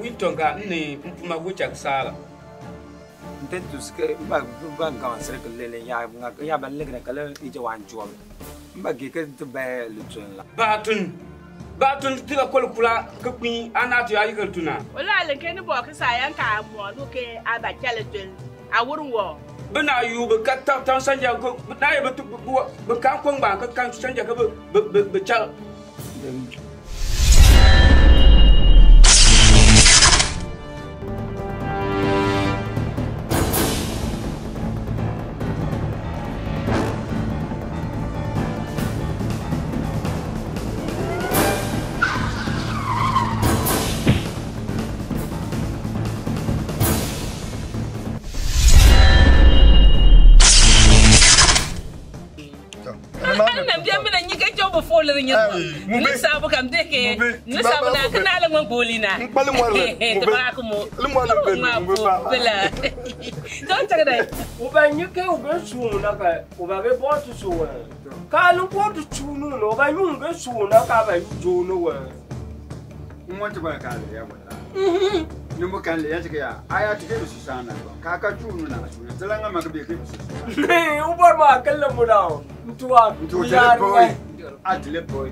Wintonga, my witch and Sala. Intend to scale back circle lily, Yab and Ligan color each one job. But you get to bear Luton. Batun still a colocula, cook me, and not your eagle tuna. Well, I like any box I am looking at that skeleton. I wouldn't walk. But now you will cut out town Sanja, but now able to become Konkomba, can't send your but child. Following you, Miss Abu can take it. Miss Abu, I'm Bolina. Don't tell that. When you came over soon, over a bought to so well. Can't go to Chunu, over you go soon, I'll cover you do nowhere. You want to work out there? You can let I had to get to Susanna. Kaka Chunu, the Langham might be a good sister. Hey, over my column down to our boy. I live boy.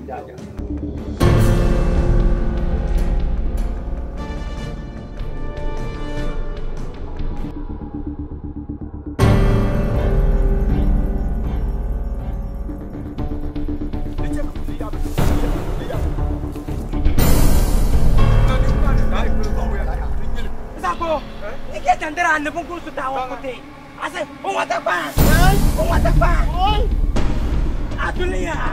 I said, oh, what the fuck? Oh, what the fuck? Atulia.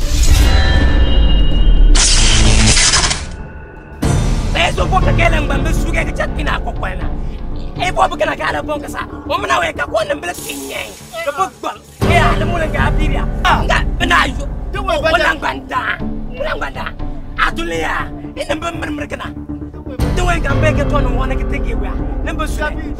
Peso boka kelen bambe suge ke chatina ko kwana. E bo buka na kala bonka sa. O mna we ka ko nembele kinyen. Ke bogba. E ala mo nga abiria. Nga benayo. To we banda. Ngwanda. Atulia. Ina mbemmer kana. To we ka beke to no wona ke teke we. Nembe suge.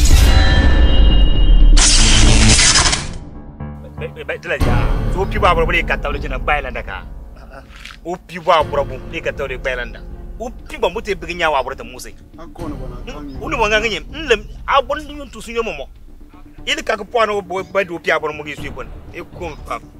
So people are probably Catholic in a Bailanda car. Oh, people are probably Catholic Bailanda. Oh, people would bring out about the music. Only one again, I want you to see your mama. In the Cacapono boy by the Piabon Mogis, you couldn't come.